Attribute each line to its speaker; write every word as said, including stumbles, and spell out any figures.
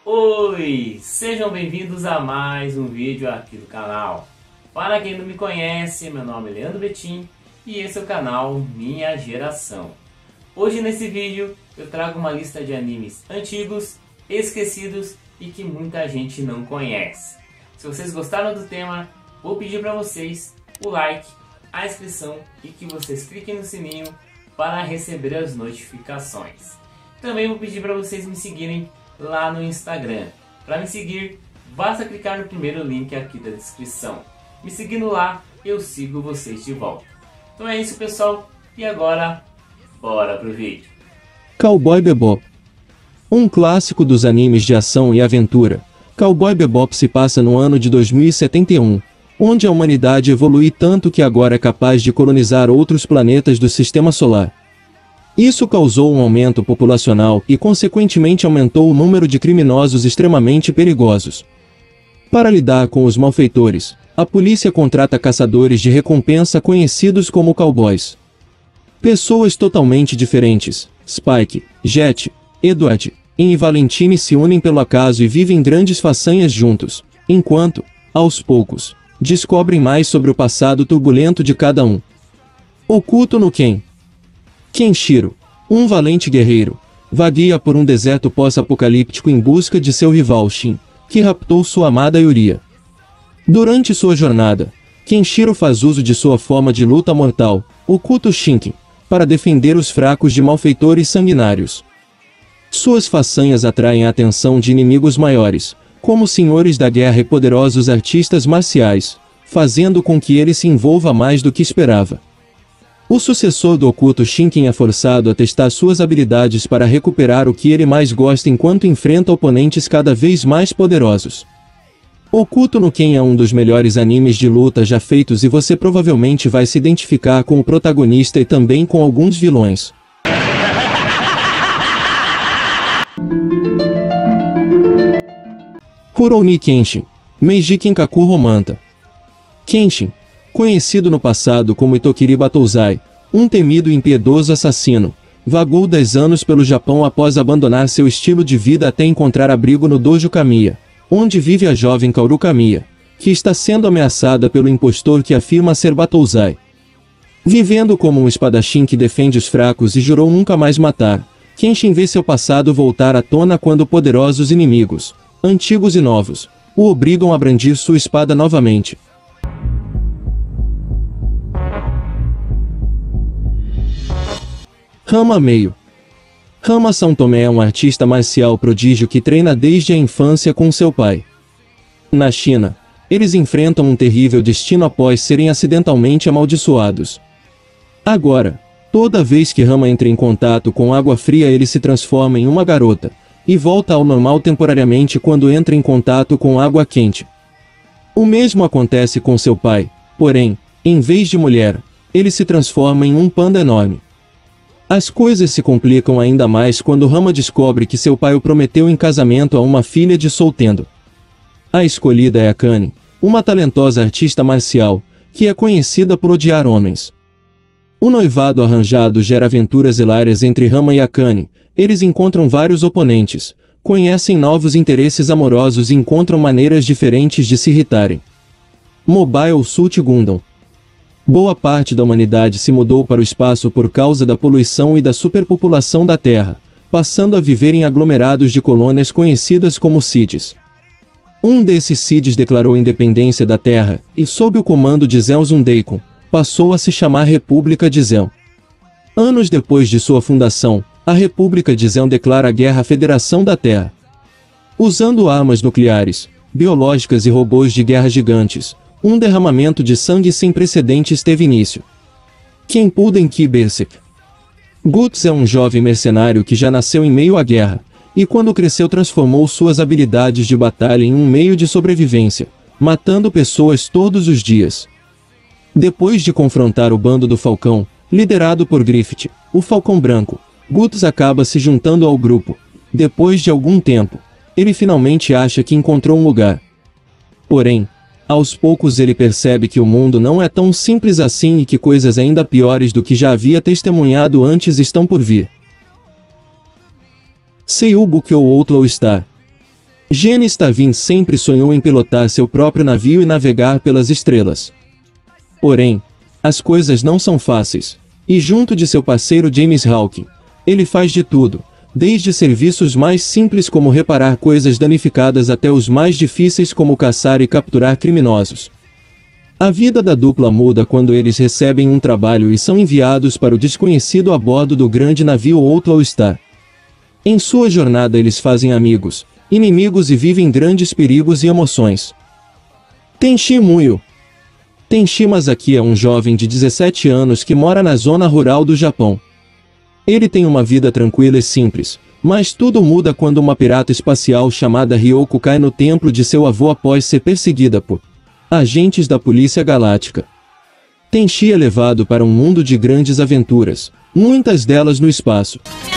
Speaker 1: Oi, sejam bem-vindos a mais um vídeo aqui do canal. Para quem não me conhece, meu nome é Leandro Betim e esse é o canal Minha Geração. Hoje nesse vídeo eu trago uma lista de animes antigos, esquecidos e que muita gente não conhece. Se vocês gostaram do tema, vou pedir para vocês o like, a inscrição e que vocês cliquem no sininho para receber as notificações. Também vou pedir para vocês me seguirem lá no Instagram. Para me seguir, basta clicar no primeiro link aqui da descrição. Me seguindo lá, eu sigo vocês de volta. Então é isso, pessoal, e agora, bora pro vídeo.
Speaker 2: Cowboy Bebop. Um clássico dos animes de ação e aventura, Cowboy Bebop se passa no ano de dois mil e setenta e um, onde a humanidade evolui tanto que agora é capaz de colonizar outros planetas do Sistema Solar. Isso causou um aumento populacional e, consequentemente, aumentou o número de criminosos extremamente perigosos. Para lidar com os malfeitores, a polícia contrata caçadores de recompensa conhecidos como cowboys. Pessoas totalmente diferentes, Spike, Jet, Edward, e Valentine se unem pelo acaso e vivem grandes façanhas juntos, enquanto, aos poucos, descobrem mais sobre o passado turbulento de cada um. Oculto no Ken. Kenshiro, um valente guerreiro, vagueia por um deserto pós-apocalíptico em busca de seu rival Shin, que raptou sua amada Yuria. Durante sua jornada, Kenshiro faz uso de sua forma de luta mortal, o Kuto Shinken, para defender os fracos de malfeitores sanguinários. Suas façanhas atraem a atenção de inimigos maiores, como senhores da guerra e poderosos artistas marciais, fazendo com que ele se envolva mais do que esperava. O sucessor do Oculto Shinken é forçado a testar suas habilidades para recuperar o que ele mais gosta enquanto enfrenta oponentes cada vez mais poderosos. Oculto no Ken é um dos melhores animes de luta já feitos e você provavelmente vai se identificar com o protagonista e também com alguns vilões. Rurouni Kenshin, Meiji Kenkaku Romanta. Kenshin, conhecido no passado como Itokiri Battozai, um temido e impiedoso assassino, vagou dez anos pelo Japão após abandonar seu estilo de vida até encontrar abrigo no Dojo Kamiya, onde vive a jovem Kaoru Kamiya, que está sendo ameaçada pelo impostor que afirma ser Battozai. Vivendo como um espadachim que defende os fracos e jurou nunca mais matar, Kenshin vê seu passado voltar à tona quando poderosos inimigos, antigos e novos, o obrigam a brandir sua espada novamente. Rama Meio. Rama São Tomé é um artista marcial prodígio que treina desde a infância com seu pai. Na China, eles enfrentam um terrível destino após serem acidentalmente amaldiçoados. Agora, toda vez que Rama entra em contato com água fria ele se transforma em uma garota, e volta ao normal temporariamente quando entra em contato com água quente. O mesmo acontece com seu pai, porém, em vez de mulher, ele se transforma em um panda enorme. As coisas se complicam ainda mais quando Rama descobre que seu pai o prometeu em casamento a uma filha de Soltendo. A escolhida é Akane, uma talentosa artista marcial, que é conhecida por odiar homens. O noivado arranjado gera aventuras hilárias entre Rama e Akane, eles encontram vários oponentes, conhecem novos interesses amorosos e encontram maneiras diferentes de se irritarem. Mobile Suit Gundam. Boa parte da humanidade se mudou para o espaço por causa da poluição e da superpopulação da Terra, passando a viver em aglomerados de colônias conhecidas como cities. Um desses cities declarou independência da Terra, e sob o comando de Zelzun Daikon, passou a se chamar República de Zel. Anos depois de sua fundação, a República de Zel declara guerra à Federação da Terra. Usando armas nucleares, biológicas e robôs de guerra gigantes, um derramamento de sangue sem precedentes teve início. Kenpuden Ki Berserk. Guts é um jovem mercenário que já nasceu em meio à guerra, e quando cresceu transformou suas habilidades de batalha em um meio de sobrevivência, matando pessoas todos os dias. Depois de confrontar o bando do Falcão, liderado por Griffith, o Falcão Branco, Guts acaba se juntando ao grupo. Depois de algum tempo, ele finalmente acha que encontrou um lugar. Porém, aos poucos ele percebe que o mundo não é tão simples assim e que coisas ainda piores do que já havia testemunhado antes estão por vir. Seiyu Bukyo Outlaw Star. Gene Stavin sempre sonhou em pilotar seu próprio navio e navegar pelas estrelas. Porém, as coisas não são fáceis, e junto de seu parceiro James Hawking, ele faz de tudo, desde serviços mais simples como reparar coisas danificadas até os mais difíceis como caçar e capturar criminosos. A vida da dupla muda quando eles recebem um trabalho e são enviados para o desconhecido a bordo do grande navio Outlaw Star. Em sua jornada eles fazem amigos, inimigos e vivem grandes perigos e emoções. Tenshi Muyo. Tenshi Masaki é um jovem de dezessete anos que mora na zona rural do Japão. Ele tem uma vida tranquila e simples, mas tudo muda quando uma pirata espacial chamada Ryoko cai no templo de seu avô após ser perseguida por agentes da Polícia Galáctica. Tenshi é levado para um mundo de grandes aventuras, muitas delas no espaço.